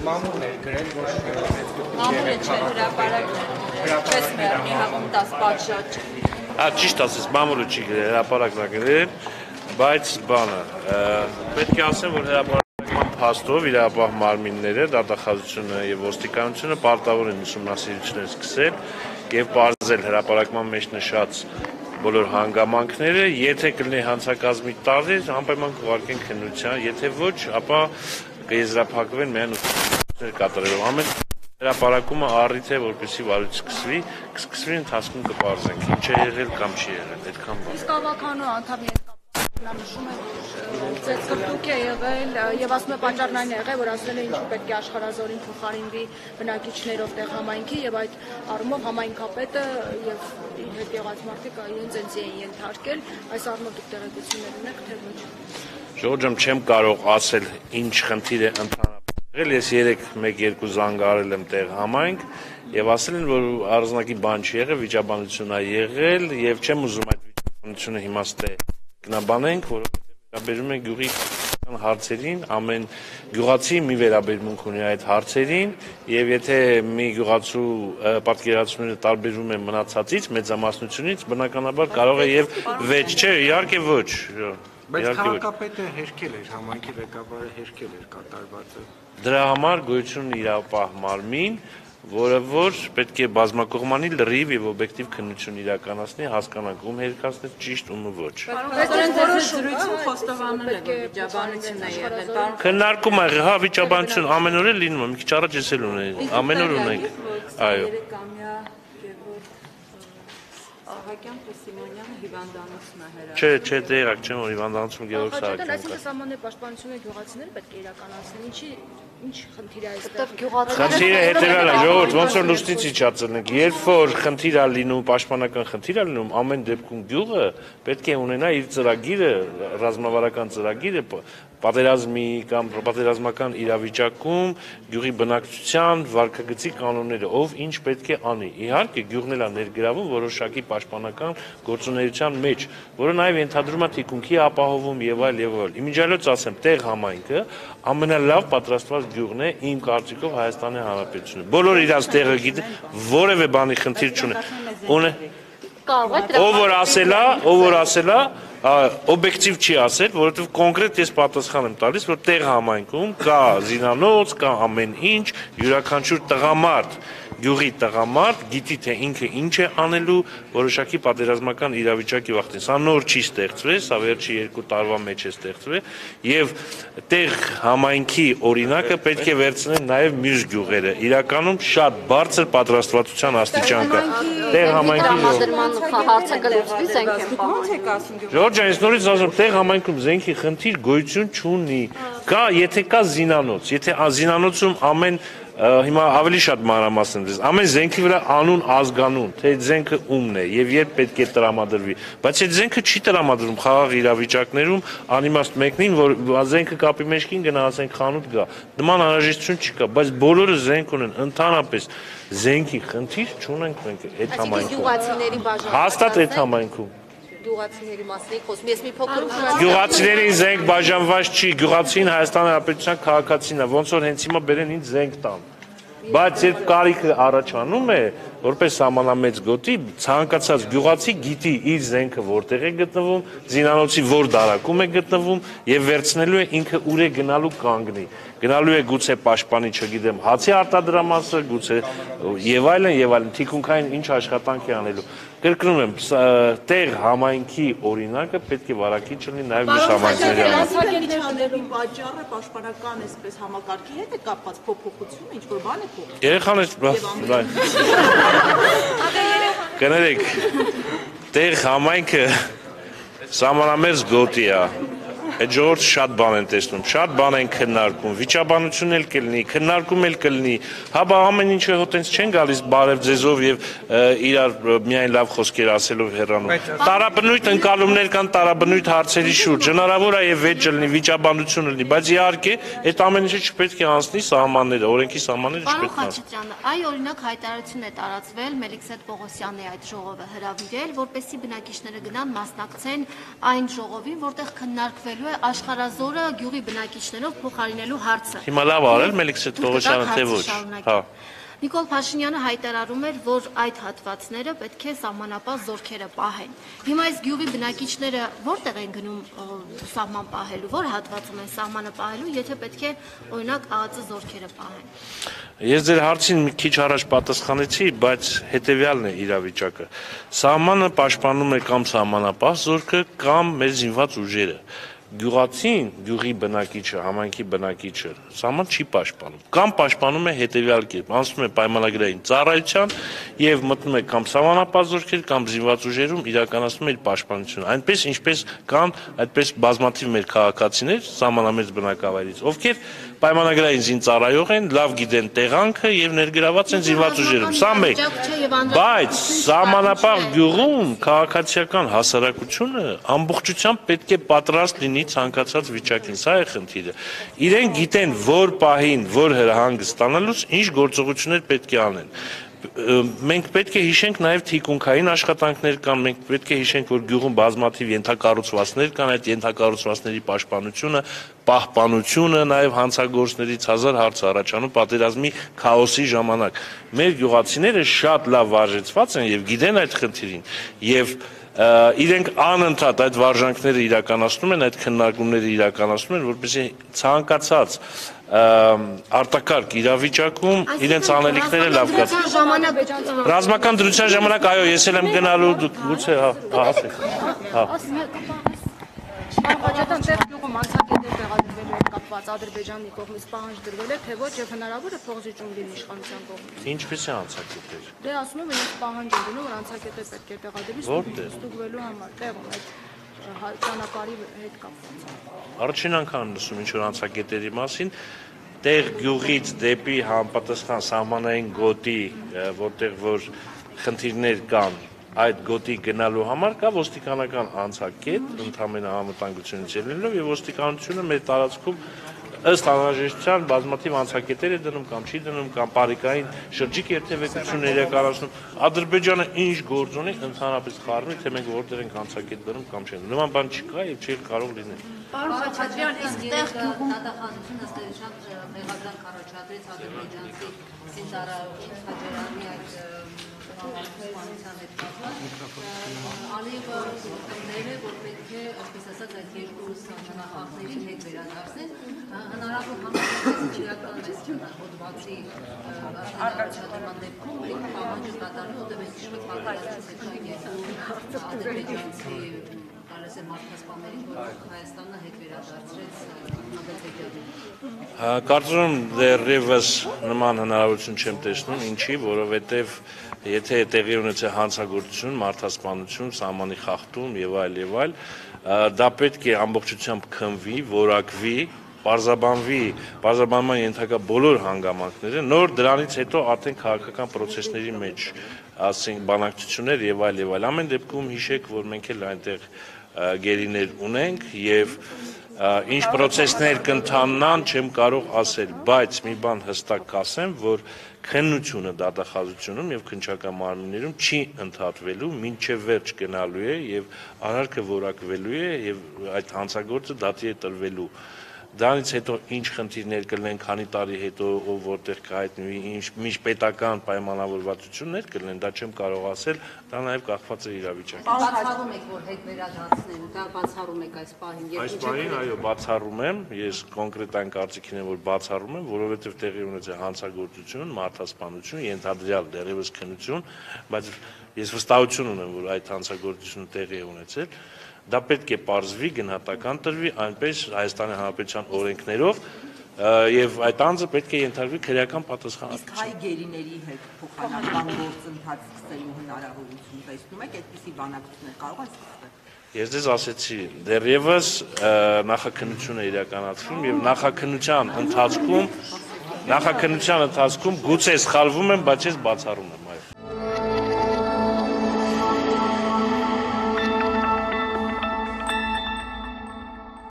Մամուլն էր գրել, որ Մամուլը չէ, հրապարակն էր, չես մերնի հաղում 10 պատշաճ։ Ճիշտ ասես, մամուլը չի գրել, հրապարակն է գրել, բայց բանը, պետք է ասեմ, որ հրապարակման փաստով իրավապահ մարմինները, դատախազությունը եւ ոստիկանությունը պարտավոր են ուսումնասիրություններ սկսել եւ բարձել հրապարակման մեջ նշած բոլոր հանգամանքները, եթե կլինի հանցակազմի տարր, անպայման կուղարկեն քննության, եթե ոչ, ապա կեզրափակվեն միայն ուսումնասիրություններ կատարելով։ Ամեն հրապարակումը առիթ է, որպեսզի վարույց կսկսվի ընթացքում կպարզենք, ինչ է եղել կամ չի եղել, այդքան բան։ Իսկ ավականու անդամի նա նշում է, որ ծեծկրտուկ է եղել եւ ասում է պատճառն այն է եղել, որ ասել է ինչու պետք է աշխարհազորին փոխարինվի բնակիչներով տեղ համայնքի եւ այդ առումով համայնքապետը եւ իր հետ եղած մարդիկ իրենց ընձի են ենթարկել, այս առումով դուք տեղեկություններ ունեք թե ոչ։ Ժողովուրդ չեմ կարող ասել ինչ խնդիր է ընդհանրապես եղել, ես 3-1-2 զանգարել եմ տեղ համայնք եւ ասել են, որ առանձնակի բան չի եղել, վիճաբանություն է եղել եւ չեմ ուզում այդ վիճաբանությունը հիմա ստե գնաբանենք, որովհետեւ վերաբերում է գյուղի հարցերին, ամեն գյուղացի մի վերաբերմունք ունի այդ հարցերին եւ եթե մի գյուղացու պատկերացումները տարբերվում են մնացածից, մեծամասնությունից, բնականաբար կարող է եւ վեճ չէ, իհարկե ոչ։ Բայց քաղաքապետը հերքել էր, համայնքի ղեկավարը հերքել էր կատարվածը։ Դրա համար գոյություն ունի իրավապահ մարմին, որը որ պետք է բազմակողմանի լրիվ եւ օբյեկտիվ քննություն իրականացնի, հասկանանք ում հերքացնել ճիշտ, ումը ոչ։ Զրույցում խոստովանել է, որ վիճաբանություն է եղել։ Քննարկում է, հա, վիճաբանություն ամեն օր է լինում, մի քիչ առաջ ես էլ ունեի, ամեն օր ունենք։ Այո։ Ահակյան Սիմոնյանը հիվանդանոցն է հրավիրել։ Չէ, տեղակ չեմ, որ հիվանդանոցում Գևորգ Սահակյանն Սահակյանն այսինքն սահմանների պաշտպանությունը գյուղացիները պետք է իրականացնեն, ինչ խնդիր է այստեղ։ Խնդիրը հետևյալն է, ժողովուրդ, ոնց որ լուսնից իջացնենք, երբ որ խնդիր է լինում, պաշտպանական խնդիր է լինում, ամեն դեպքում գյուղը պետք է ունենա իր ծրագիրը, ռազմավարական ծրագիրը, պատերազմի կամ պատերազմական իրավիճակում գյուղի բնակչության վարքագծի կանոնները, ով ինչ պետք է անի։ Իհարկե գյուղն էլ է ներգրավում որոշակի պաշտպանական գործունեության մեջ, որը նաև ենթադրում է թիկունքի ապահովում եւ այլ եւ այլ։ Իմիջիալոց ասեմ, տեղ համայնքը ամենալավ պատրաստված գյուղն է իմ կարծիքով Հայաստանի Հանրապետությունը։ Բոլորը իրաց տեղը գիտեն, որևէ բանի խնդիր չունեն։ Ով որ ասելա, օբյեկտիվ չի ասել, որովհետև կոնկրետ ես պատասխան եմ տալիս, որ տեղ համայնքում կա զինանոց, կա ամեն ինչ, յուրաքանչյուր տղամարդ, գյուղի տղամարդ գիտի թե ինքը ինչ է անելու որոշակի պատերազմական իրավիճակի վախտին։ Սա նոր չի ստեղծվել, սա վերջի 2 տարվա մեջ է ստեղծվել եւ տեղ համայնքի օրինակը պետք է վերցնել նաեւ մյուս գյուղերը։ Իրականում շատ բարձր պատրաստվածության աստիճան կա։ Տեղ համայնքի հարցը կլուծվի զենքին։ Ժորժ, այս նորից ասում, տեղ համայնքում զենքի խնդիր գոյություն չունի։ Կա, եթե կա զինանոց, եթե զինանոցում ամեն հիմա ավելի շատ մանրամասն դες ամեն զենքի վրա անուն ազգանուն թե զենքը ումն է եւ երբ պետք է տրամադրվի բայց այդ զենքը չի տրամադրվում խաղաղ իրավիճակներում անիմաստ մեկնին որ զենքը կապի մեջքին գնա ասենք խանութ գա նման անհրաժեշտություն չկա բայց բոլորը զենք ունեն ընդհանրապես զենքի խնդիր չունենք մենք այդ համայնքում հաստատ այդ համայնքում Գյուղացիների մասին խոսում ես մի փոքր Գյուղացիներին զենք բաժանված չի, գյուղացին Հայաստանի Հանրապետության քաղաքացին է, ոնց որ հենց հիմա բերեն ինձ զենք տան։ Բայց երբ կարիքը առաջանում է, որպես սահմանամեծ գոտի, ցանկացած գյուղացի գիտի իր զենքը որտեղ է գտնվում, զինանոցի որ դարակում է գտնվում եւ վերցնելու է ինքը ուր է գնալու կանգնի։ Գնալու է գուցե պաշտպանի, չգիտեմ, հացի արտադրամասը, գուցե եւ այլն, թիկունքային ինչ աշխատանք է անելու։ Կրկնում եմ, տեղ համայնքի օրինակը պետք է վարակիչ լինի նաև մյուս համայնքների Հանրապետության պատճառը պաշտպանական այսպես համակարգի հետ է կապված փոփոխությունը, ինչ որ բան է փոխվում։ Երեխաներ, կներեք, տեղ համայնքը սահմանամերձ գոտի է։ Այդ ժողովուրդը շատ բան են տեսնում, շատ բան են քննարկում, վիճաբանություն էլ կլինի, քննարկում էլ կլինի, հա բա ամեն ինչը հոտենց չեն գալիս բարև ձեզով եւ իրար միայն լավ խոսքեր ասելով հեռանում։ Տարաբնույթ ընկալումներ կան տարաբնույթ հարցերի շուրջ, հնարավոր է եւ վեճ լինի, վիճաբանություն լինի, բայց իհարկե այդ ամեն ինչը չպետք է անցնի սահմանները, օրենքի սահմանները չպետք է անցնի։ Այ օրինակ հայտարարություն է տարածվել Մելիքսեթ Պողոսյանի այդ ժողովը հրավիրել, որպեսզի բնակիչները գնան մասնակցեն այն ժողովին, որտեղ քննարկվելու լինելու է աշխարհազորը գյուղի բնակիչներով փոխարինելու հարցը։ Հիմա լավ արել Մելիքսեթ Պողոսյանը թե ոչ։ Հա։ Նիկոլ Փաշինյանը հայտարարում էր, որ այդ հատվածները պետք է սահմանապահ զորքերը պահեն։ Հիմա այս գյուղի բնակիչները որտեղ են գնում սահման պահելու, որ հատվածում են սահմանը պահելու, եթե պետք է օրինակ ԱԱԾ զորքերը պահեն։ Ես ձեր հարցին մի քիչ առաջ պատասխանեցի, բայց հետեւյալն է իրավիճակը։ Սահմանը պաշտպանում է կամ սահմանապահ զորքը, կամ մեր զինված ուժերը։ Գյուղացին, գյուղի բնակիչը, համայնքի բնակիչը սահման չի պաշտպանում, կամ պաշտպանում է հետևյալ կերպ, անցնում է պայմանագրային ծառայության եւ մտնում է կամ սահմանապահ զորքեր, կամ զինված ուժերում իրականացնում է իր պաշտպանությունը, այնպես ինչպես կան այդպես բազմաթիվ մեր քաղաքացիներ սահմանամերձ բնակավայրից, ովքեր պայմանագրային զինծառայող են, լավ գիտեն տեղանքը եւ ներգրաված են զինված ուժերում, սա մեկ, բայց սահմանապահ գյուղում քաղաքացիական հասարակությունը ամբողջությամբ պետք է պատրաստ լինի ցանկացած վիճակին, սա է խնդիրը։ Իրենք գիտեն որ պահին, որ հրահանգ ստանալուց ինչ գործողություններ պետք է անեն։ Մենք պետք է հիշենք նաև թիկունքային աշխատանքներ կան, մենք պետք է հիշենք, որ գյուղում բազմաթիվ ենթակառուցվածքներ կան, այդ ենթակառուցվածքների պաշտպանությունը, պահպանությունը, նաև հանցագործներից հազար հարց առաջանում պատերազմի քաոսի ժամանակ։ Մեր գյուղացիները շատ լավ վարժեցված են եւ գիտեն այդ խնդիրին եւ իրենք անընդհատ այդ վարժանքները իրականացնում են, այդ քննարկումները իրականացնում են, որպեսզի ցանկացած արտակարգ իրավիճակում իրենց անելիքները լավ կատարեն։ Ռազմական դրության ժամանակ, այո, ես էլ եմ գնալու, դուք գուցե ասեք։ Հա։ Ղաջատան տեղ գյուղում անցակետեր տեղադրվելու հետ կապված Ադրբեջանի կողմից պահանջ դրվել է, թե ոչ եւ հնարավոր է փոխզիջում լինի իշխանության կողմից։ Ինչպես է անցակետեր։ Դե ասում եմ, իրենք պահանջ են դնում, որ անցակետեր պետք է տեղադրվի ստուգվելու համար, տեղում այդ ճանապարհի հետ կապված։ Առաջին անգամ լսում ինչ որ անցակետերի մասին, տեղ գյուղից դեպի համապատասխան սահմանային գոտի, որտեղ որ խնդիրներ կան, այդ գոտի գնալու համար կա ոստիկանական անցակետ, ընդհանրապես անվտանգությունից ելնելով եւ ոստիկանությունը մեր տարածքում ըստ անհրաժեշտության բազմաթիվ անցակետեր է դնում կամ չի դնում կամ բարիկային շրջիկ երթևեկություններ իրականացնում։ Ադրբեջանը ինչ գործ ունի ընդհանրապես խառնի, թե մենք որտեղ ենք անցակետ դնում կամ չենք։ Նման բան չկա եւ չի կարող լինել։ Պարոն Խաչատրյան, իսկ տեղ գյուղում դատախազությունը ըստ էության մեղադրանք առաջադրեց ադրբեջանցի զինծառայողի Խաչարյանի այդ պաշտպանության հետ կապված, Ալիևը կնդել է, որ պետք է, այսպես ասած, այդ երկու սահմանախախներին հետ վերադարձնել, հնարավոր համակարգից չիրականացնի հոդվածի առաջադրման դեպքում, մենք պահանջը կատարում, որտեղ մենք հիշում ենք երկու ադրբեջանցի մարդասպաններին, որ Հայաստանը հետ վերադարձրեց Ադրբեջանին։ Կարծում եմ դեռևս նման հնարավորություն չեմ տեսնում, ինչի, որովհետև եթե տեղի ունեցել հանցագործություն, մարդասպանություն, սահմանի խախտում եւ այլ, դա պետք է ամբողջությամբ քննվի, որակվի, պարզաբանման ենթակա բոլոր հանգամանքները, նոր դրանից հետո արդեն քաղաքական process-ների մեջ, ասենք բանակցություններ եւ այլ, ամեն դեպքում հիշեք, որ մենք էլ այնտեղ գերիներ ունենք եւ ինչ process-ներ կընթանան չեմ կարող ասել, բայց մի բան հստակ կասեմ, որ քննությունը դատախազությունում եւ քննչական մարմիններում չի ընդհատվելու, մինչեւ վերջ գնալու է եւ արարքը որակվելու է եւ այդ հանցագործը դատի է տրվելու։ Դրանից հետո ինչ խնդիրներ կլինեն, քանի տարի հետո ով որտեղ կհայտնվի, ինչ պետական պայմանավորվածություններ կլինեն, դա չեմ կարող ասել, դա նաև կախված է իրավիճակից։ Բացառում եք, որ հետ վերադարձնեն, դա բացառում եք այս պահին։ Այս պահին, այո, բացառում եմ, ես կոնկրետ այն կարծիքին եմ, որ բացառում եմ, որովհետև տեղի ունեցել հանցագործություն, մարդասպանություն, ենթադրյալ դեռևս քննություն, բայց ես վստահություն ունեմ, որ այդ հանցագործությունը տեղի է ունեցել։ Դա պետք է պարզվի, գնահատական տրվի, այնպես Հայաստանի Հանրապետության օրենքներով եւ այդ անձը պետք է ենթարկվի քրեական պատասխանատվության։ Իսկ հայ գերիների հետ փոխանցման գործընթաց սկսելու հնարավորություն տեսնում եք, այդպիսի բանակցություններ կարող են սկսվել։ Ես դες ասեցի, դեռևս նախաքննություն է իրականացվում եւ նախաքննության ընթացքում գուցե սխալվում եմ, բայց ես բացառում եմ։